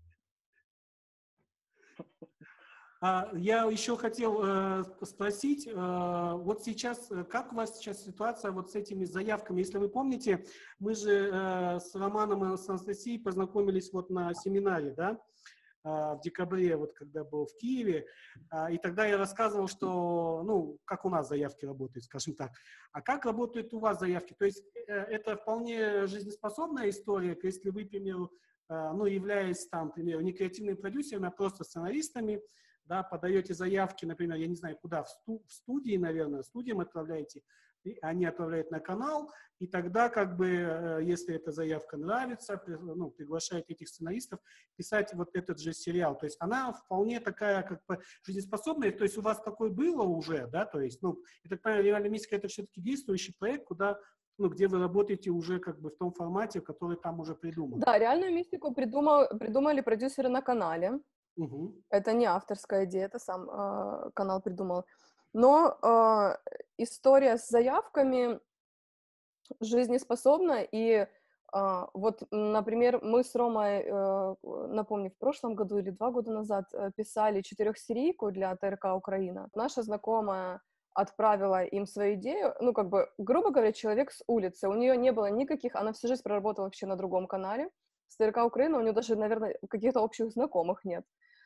Я еще хотел спросить, вот сейчас, как у вас сейчас ситуация вот с этими заявками? Если вы помните, мы же с Романом и с Анастасией познакомились вот на семинаре, да, в декабре, вот когда был в Киеве, и тогда я рассказывал, что, ну, как у нас заявки работают, скажем так. А как работают у вас заявки? То есть это вполне жизнеспособная история, если вы, к примеру, ну, являясь там, к примеру, не креативными продюсерами, а просто сценаристами, да, подаете заявки, например, я не знаю, куда, в студии, наверное, студиям отправляете, они отправляют на канал, и тогда, как бы, если эта заявка нравится, ну, приглашают этих сценаристов писать вот этот же сериал. То есть она вполне такая, как бы, жизнеспособная. То есть у вас такое было уже, да, то есть, ну, я так понимаю, «Реальная мистика» — это все-таки действующий проект, куда, ну, где вы работаете уже, как бы, в том формате, который там уже придуман. Да, «Реальную мистику» придумали продюсеры на канале. Угу. Это не авторская идея, это сам канал придумал. Но история с заявками жизнеспособна, и вот, например, мы с Ромой, напомню, в прошлом году или 2 года назад писали 4-серийку для ТРК Украина. Наша знакомая отправила им свою идею, ну, как бы, грубо говоря, человек с улицы, у нее не было никаких, она всю жизнь проработала вообще на другом канале, с ТРК Украина у нее даже, наверное, каких-то общих знакомых нет.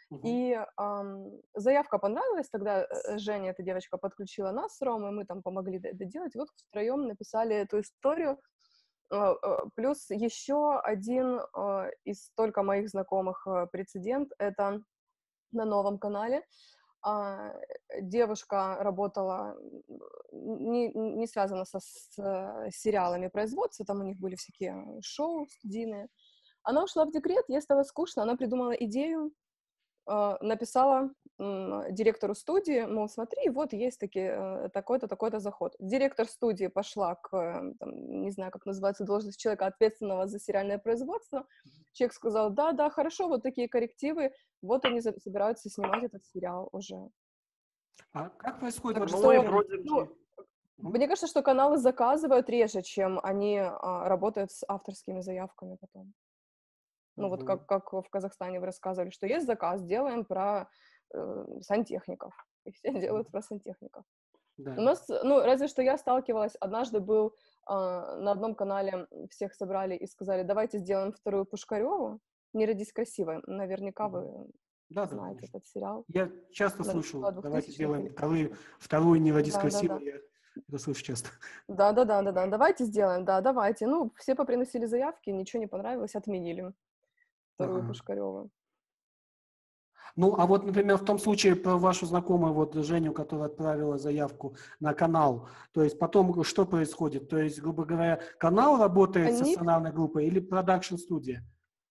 И заявка понравилась, тогда Женя, эта девочка, подключила нас с Ромой, мы там помогли доделать, и вот втроем написали эту историю. Плюс еще один из только моих знакомых прецедент, это на новом канале. Девушка работала, не связана с сериалами производства, там у них были всякие шоу студийные. Она ушла в декрет, ей стало скучно, она придумала идею, написала директору студии, мол, смотри, вот есть такой-то, такой-то заход. Директор студии пошла к, там, не знаю, как называется должность человека, ответственного за сериальное производство. Человек сказал, да, хорошо, вот такие коррективы, вот они собираются снимать этот сериал уже. А как происходит? Мне кажется, что каналы заказывают реже, чем они работают с авторскими заявками потом. Ну, вот как в Казахстане вы рассказывали, что есть заказ, делаем про сантехников. И все делают про сантехников. Да. У нас, разве что я сталкивалась, однажды был на одном канале, всех собрали и сказали, давайте сделаем вторую Пушкареву, «Не родись красивой». Наверняка вы знаете этот сериал. Я часто слышу, давайте сделаем вторую «Не родись красивой». Я это слышу часто. Да, давайте сделаем, давайте. Ну, все поприносили заявки, ничего не понравилось, отменили вторую Пушкареву. Ну, а вот, например, в том случае про вашу знакомую, вот Женю, которая отправила заявку на канал, то есть потом что происходит? То есть, грубо говоря, канал работает со сценарной группой или продакшн-студия?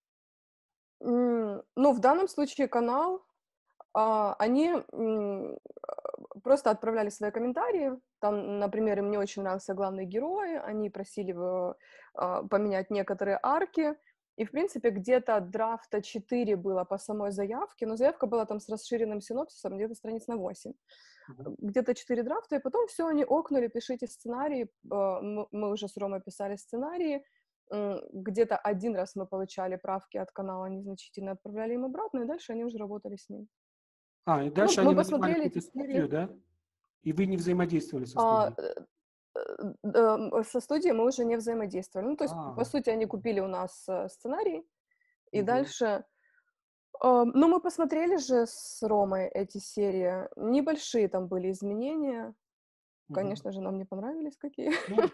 Ну, в данном случае канал, они просто отправляли свои комментарии. Там, например, им не очень нравился главный герой, они просили поменять некоторые арки. И, в принципе, где-то драфта 4 было по самой заявке, но заявка была там с расширенным синопсисом, где-то страниц на 8. Где-то 4 драфта, и потом все, они окнули, пишите сценарий. Мы уже с Ромой писали сценарии. Где-то один раз мы получали правки от канала незначительно, отправляли им обратно, и дальше они уже работали с ним. И дальше они нанимали какую-то студию, да? И вы не взаимодействовали со студией? Со студией мы уже не взаимодействовали. Ну, то есть, по сути, они купили у нас сценарий, и дальше... Ну, мы посмотрели же с Ромой эти серии. Небольшие там были изменения. Конечно же, нам не понравились какие.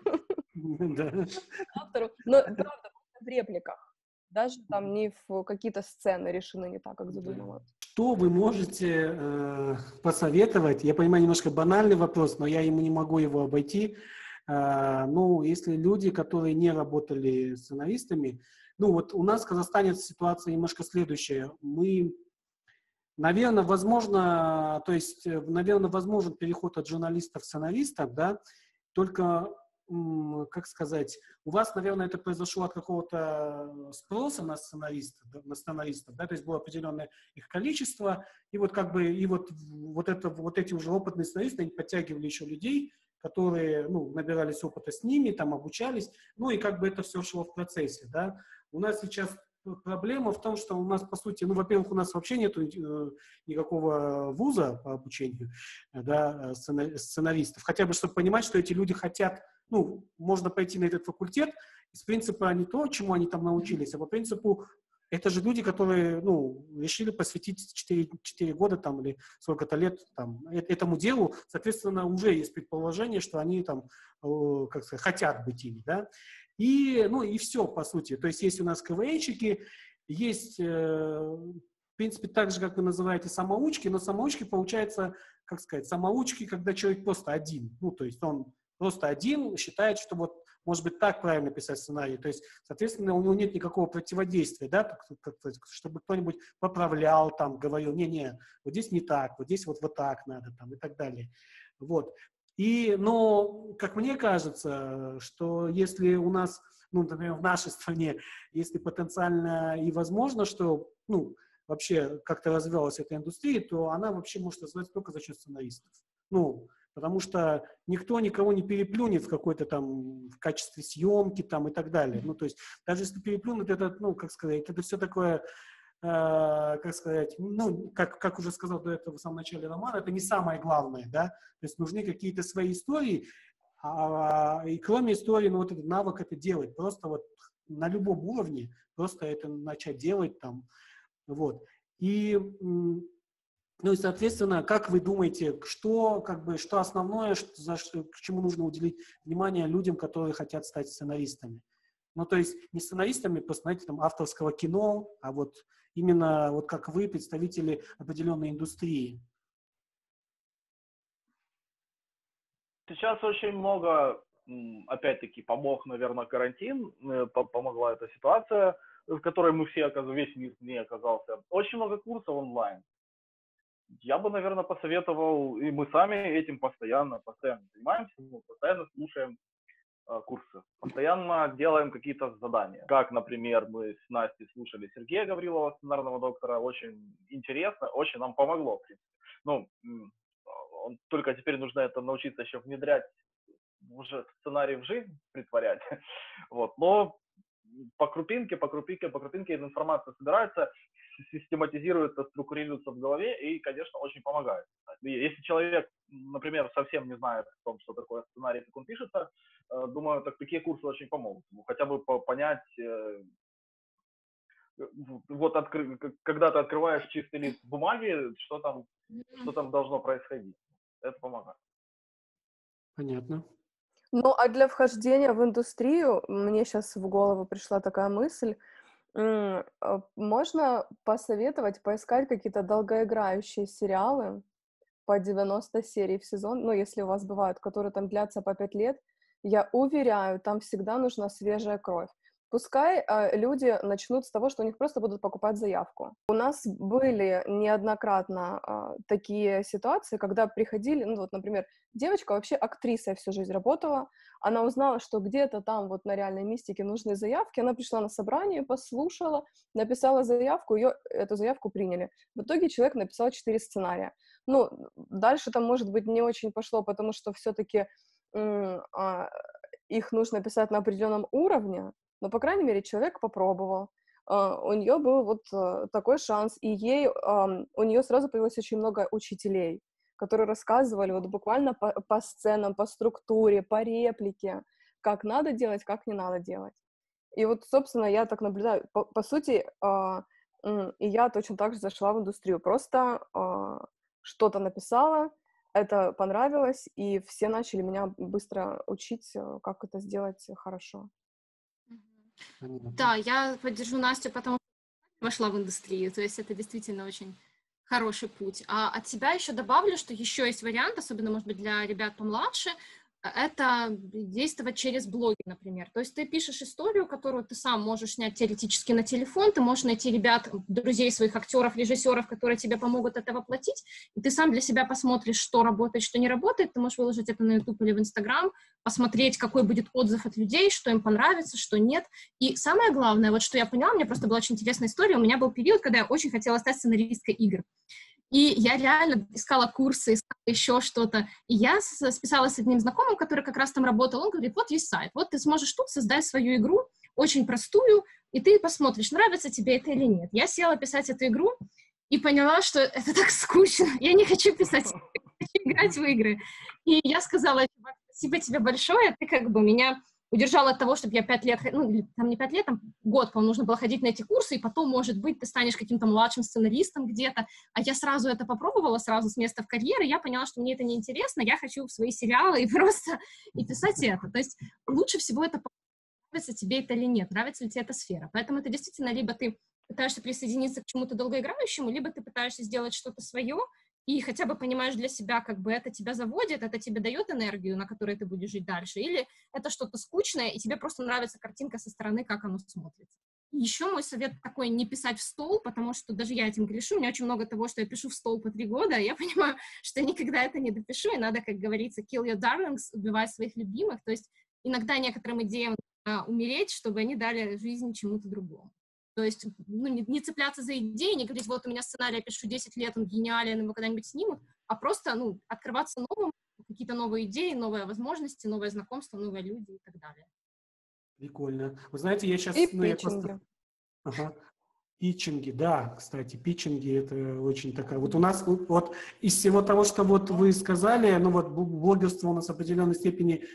Но, правда, в репликах. Даже там не в какие-то сцены решены не так, как задумывалось. Что вы можете посоветовать? Я понимаю, немножко банальный вопрос, но я не могу его обойти. Ну, если люди, которые не работали сценаристами, ну, вот у нас в Казахстане ситуация немножко следующая. Мы, наверное, возможно, возможен переход от журналистов к сценаристам, да, только, как сказать, у вас, наверное, это произошло от какого-то спроса на сценаристов, да, то есть было определенное их количество, и вот как бы, и вот эти уже опытные сценаристы, они подтягивали еще людей, которые, ну, набирались опыта с ними, там, обучались, ну, и как бы это все шло в процессе, да. У нас сейчас проблема в том, что у нас, по сути, ну, во-первых, у нас вообще нету никакого вуза по обучению, да, сценаристов, хотя бы, чтобы понимать, что эти люди хотят, ну, можно пойти на этот факультет, из принципа не то, чему они там научились, а по принципу, это же люди, которые, ну, решили посвятить 4 года там или сколько-то лет там этому делу, соответственно, уже есть предположение, что они там, как сказать, хотят быть ими, да, и, ну, и все, по сути, то есть есть у нас КВНщики, есть, в принципе, так же, как вы называете, самоучки, но самоучки, получается, как сказать, самоучки, когда человек просто один, ну, то есть он просто один считает, что вот, может быть, так правильно писать сценарий. То есть, соответственно, у него нет никакого противодействия, да, чтобы кто-нибудь поправлял, там, говорил, не-не, вот здесь не так, вот здесь вот так надо, там, и так далее. Вот. Но, как мне кажется, что если у нас, ну, например, в нашей стране, если потенциально и возможно, что, ну, вообще как-то развивалась эта индустрия, то она вообще может развиваться только за счет сценаристов. Ну, потому что никто никого не переплюнет в какой-то там в качестве съемки там и так далее. Ну, то есть даже если переплюнут, это, ну, как сказать, это все такое, как сказать, ну, как уже сказал до этого в самом начале романа, это не самое главное, да, то есть нужны какие-то свои истории, и кроме истории, ну, вот этот навык это делать, просто вот на любом уровне, просто это начать делать там, вот. И, ну и, соответственно, как вы думаете, что основное, к чему нужно уделить внимание людям, которые хотят стать сценаристами? Ну, то есть не сценаристами, посмотрите, там, авторского кино, а вот именно вот как вы, представители определенной индустрии. Сейчас очень много, опять-таки, помог, наверное, карантин, помогла эта ситуация, в которой мы все, весь мир не оказался. Очень много курсов онлайн. Я бы, наверное, посоветовал, и мы сами этим постоянно занимаемся, постоянно слушаем курсы, постоянно делаем какие-то задания. Как, например, мы с Настей слушали Сергея Гаврилова, сценарного доктора, очень интересно, очень нам помогло, в принципе. Ну, только теперь нужно это научиться еще внедрять уже сценарий в жизнь, притворять. Вот. Но по крупинке эта информация собирается, систематизируется, структурируется в голове и, конечно, очень помогает. Если человек, например, совсем не знает о том, что такое сценарий, как он пишется, думаю, такие курсы очень помогут. Хотя бы понять, вот когда ты открываешь чистый лист бумаги, что там должно происходить. Это помогает. Понятно. Ну, а для вхождения в индустрию мне сейчас в голову пришла такая мысль. Можно посоветовать, поискать какие-то долгоиграющие сериалы по 90 серий в сезон, ну, если у вас бывают, которые там длятся по 5 лет. Я уверяю, там всегда нужна свежая кровь. Пускай люди начнут с того, что у них просто будут покупать заявку. У нас были неоднократно такие ситуации, когда приходили, ну вот, например, девочка вообще актрисой всю жизнь работала, она узнала, что где-то там вот на реальной мистике нужны заявки, она пришла на собрание, послушала, написала заявку, эту заявку приняли. В итоге человек написал 4 сценария. Ну, дальше там, может быть, не очень пошло, потому что все-таки их нужно писать на определенном уровне, но, по крайней мере, человек попробовал. У нее был вот такой шанс, и у нее сразу появилось очень много учителей, которые рассказывали вот буквально по сценам, по структуре, по реплике, как надо делать, как не надо делать. И вот, собственно, я так наблюдаю. По сути, и я точно так же зашла в индустрию. Просто что-то написала, это понравилось, и все начали меня быстро учить, как это сделать хорошо. Да, я поддержу Настю, потому что вошла в индустрию, то есть это действительно очень хороший путь. А от себя еще добавлю, что еще есть вариант, особенно, может быть, для ребят помладше, это действовать через блоги, например. То есть ты пишешь историю, которую ты сам можешь снять теоретически на телефон, ты можешь найти ребят, друзей своих актеров, режиссеров, которые тебе помогут это воплотить, и ты сам для себя посмотришь, что работает, что не работает, ты можешь выложить это на YouTube или в Instagram, посмотреть, какой будет отзыв от людей, что им понравится, что нет. И самое главное, вот что я поняла, мне просто была очень интересная история, у меня был период, когда я очень хотела стать сценаристкой игр. И я реально искала курсы, искала еще что-то. И я списалась с одним знакомым, который как раз там работал. Он говорит, вот есть сайт, вот ты сможешь тут создать свою игру, очень простую, и ты посмотришь, нравится тебе это или нет. Я села писать эту игру и поняла, что это так скучно. Я не хочу писать, я хочу играть в игры. И я сказала, спасибо тебе большое, ты как бы меня удержала от того, чтобы я 5 лет, ну, там не 5 лет, там год, по-моему, нужно было ходить на эти курсы, и потом, может быть, ты станешь каким-то младшим сценаристом где-то. А я сразу это попробовала, сразу с места в карьеру, я поняла, что мне это неинтересно, я хочу в свои сериалы и просто и писать это. То есть лучше всего это нравится тебе это или нет, нравится ли тебе эта сфера. Поэтому это действительно либо ты пытаешься присоединиться к чему-то долгоиграющему, либо ты пытаешься сделать что-то свое, и хотя бы понимаешь для себя, как бы это тебя заводит, это тебе дает энергию, на которой ты будешь жить дальше, или это что-то скучное, и тебе просто нравится картинка со стороны, как оно смотрится. Еще мой совет такой, не писать в стол, потому что даже я этим грешу, у меня очень много того, что я пишу в стол по 3 года, я понимаю, что я никогда это не допишу, и надо, как говорится, kill your darlings, убивать своих любимых, то есть иногда некоторым идеям умереть, чтобы они дали жизнь чему-то другому. То есть, ну, не цепляться за идеи, не говорить, вот у меня сценарий, я пишу 10 лет, он гениален, его когда-нибудь снимут, а просто, ну, открываться новым, какие-то новые идеи, новые возможности, новые знакомства, новые люди и так далее. Прикольно. Вы знаете, я сейчас... И питчинги. Ага. Питчинги, да, кстати, питчинги — это очень такая... Вот у нас, вот из всего того, что вот вы сказали, ну вот блогерство у нас в определенной степени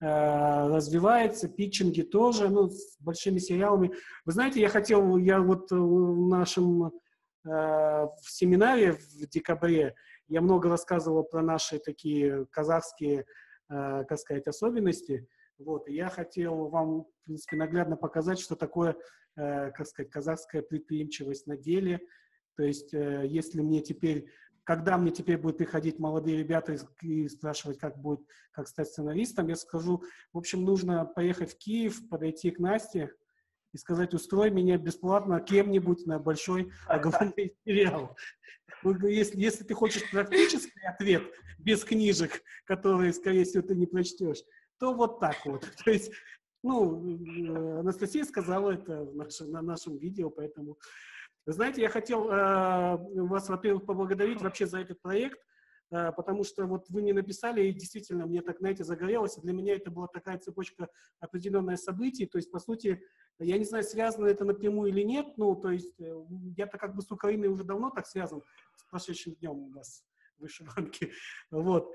развивается, питчинги тоже, ну, с большими сериалами. Вы знаете, я вот в нашем в семинаре в декабре я много рассказывал про наши такие казахские, как сказать, особенности. Вот, и я хотел вам, в принципе, наглядно показать, что такое, как сказать, казахская предприимчивость на деле. То есть, если мне теперь, когда мне теперь будут приходить молодые ребята и спрашивать, как будет, как стать сценаристом, я скажу, в общем, нужно поехать в Киев, подойти к Насте и сказать, устрой меня бесплатно кем-нибудь на большой огромный сериал. Если ты хочешь практический ответ без книжек, которые, скорее всего, ты не прочтешь, то вот так вот. То есть, ну, Анастасия сказала это на нашем видео, поэтому... Вы знаете, я хотел вас, во-первых, поблагодарить вообще за этот проект, потому что вот вы мне написали, и действительно мне так, знаете, загорелось, и для меня это была такая цепочка определенных событий, то есть, по сути, я не знаю, связано это напрямую или нет, ну, то есть, я-то как бы с Украиной уже давно так связан, с прошедшим днем у вас в вышиванке, вот.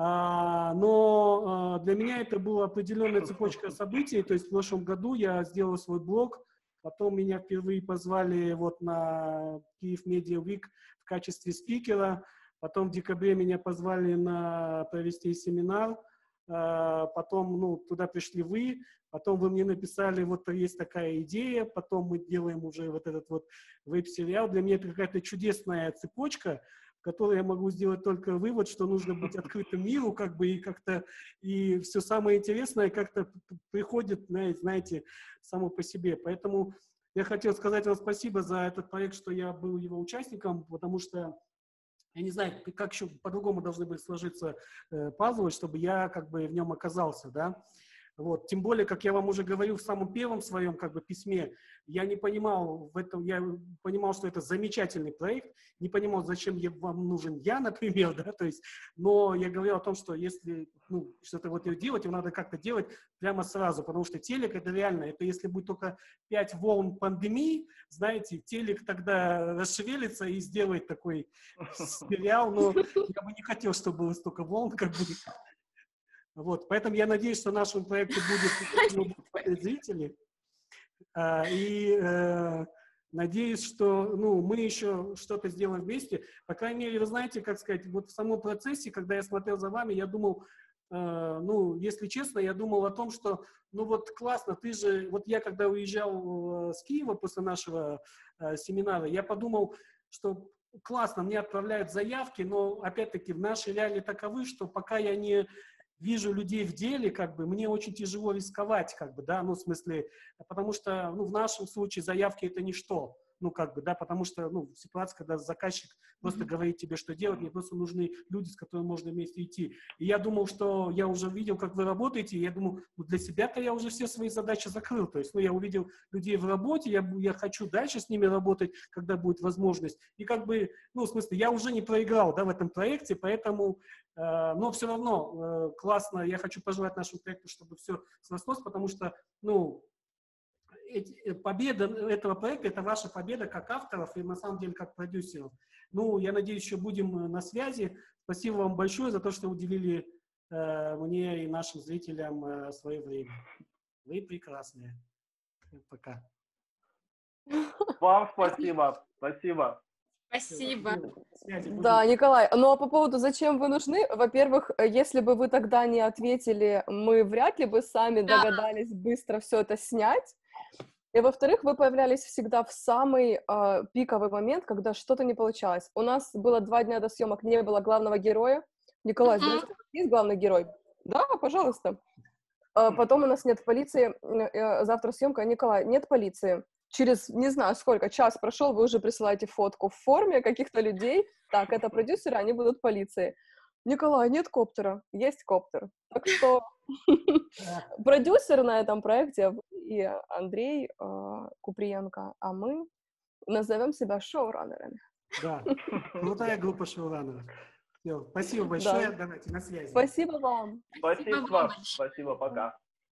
Но для меня это была определенная цепочка событий, то есть в прошлом году я сделал свой блог, потом меня впервые позвали вот на Киев Media Week в качестве спикера, потом в декабре меня позвали провести семинар, потом, ну, туда пришли вы, потом вы мне написали, вот есть такая идея, потом мы делаем уже вот этот вот веб-сериал. Для меня это какая-то чудесная цепочка, в которой я могу сделать только вывод, что нужно быть открытым миру, как бы, и как-то, и все самое интересное как-то приходит, знаете, само по себе. Поэтому я хотел сказать вам спасибо за этот проект, что я был его участником, потому что я не знаю, как еще по-другому должны были сложиться пазлы, чтобы я как бы в нем оказался, да. Вот. Тем более, как я вам уже говорил в самом первом своем как бы письме, я не понимал в этом, я понимал, что это замечательный проект, не понимал, зачем вам нужен я, например, да, то есть, но я говорил о том, что если, ну, что-то вот делать, его надо как-то делать прямо сразу, потому что телек это реально, это если будет только 5 волн пандемии, знаете, телек тогда расшевелится и сделает такой сериал, но я бы не хотел, чтобы было столько волн, как бы. Вот, поэтому я надеюсь, что нашему проекту будут смотреть зрители. И надеюсь, что ну, мы еще что-то сделаем вместе. По крайней мере, вы знаете, как сказать, вот в самом процессе, когда я смотрел за вами, я думал, ну, если честно, я думал о том, что, ну вот классно, ты же, вот я когда уезжал с Киева после нашего семинара, я подумал, что классно, мне отправляют заявки, но опять-таки в нашей реалии таковы, что пока я не вижу людей в деле, как бы, мне очень тяжело рисковать, как бы, да, ну, в смысле, потому что, ну, в нашем случае заявки это ничто, ну, как бы, да, потому что, ну, ситуация, когда заказчик просто говорит тебе, что делать, мне просто нужны люди, с которыми можно вместе идти. И я думал, что я уже видел, как вы работаете, и я думал, ну, для себя-то я уже все свои задачи закрыл, то есть, ну, я увидел людей в работе, я хочу дальше с ними работать, когда будет возможность, и как бы, ну, в смысле, я уже не проиграл, да, в этом проекте, поэтому, но все равно классно, я хочу пожелать нашему проекту, чтобы все срослось, потому что, ну, победа этого проекта – это ваша победа как авторов и, на самом деле, как продюсеров. Ну, я надеюсь, еще будем на связи. Спасибо вам большое за то, что уделили мне и нашим зрителям свое время. Вы прекрасные. Пока. Вам спасибо. Спасибо. Спасибо. Да, Николай, ну а по поводу «зачем вы нужны», во-первых, если бы вы тогда не ответили, мы вряд ли бы сами догадались быстро все это снять. И, во-вторых, вы появлялись всегда в самый пиковый момент, когда что-то не получалось. У нас было 2 дня до съемок, не было главного героя. Николай, здравствуйте, есть главный герой? Да, пожалуйста. Потом у нас нет полиции, завтра съемка. Николай, нет полиции. Через, не знаю сколько, час прошел, вы уже присылаете фотку в форме каких-то людей. Так, это продюсеры, они будут полиции. Николай, нет коптера. Есть коптер. Так что продюсер на этом проекте и Андрей Куприенко, а мы назовем себя шоураннерами. Да, крутая группа шоураннеров. Спасибо большое, давайте на связи. Спасибо вам. Спасибо, пока.